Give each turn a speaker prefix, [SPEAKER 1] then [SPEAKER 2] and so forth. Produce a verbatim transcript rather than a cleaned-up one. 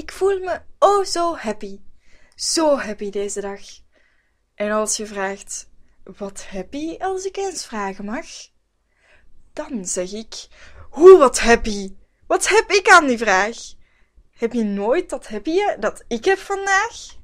[SPEAKER 1] Ik voel me oh zo happy. Zo happy deze dag. En als je vraagt, wat happy als ik eens vragen mag? Dan zeg ik, hoe wat happy? Wat heb ik aan die vraag? Heb je nooit dat happy dat ik heb vandaag?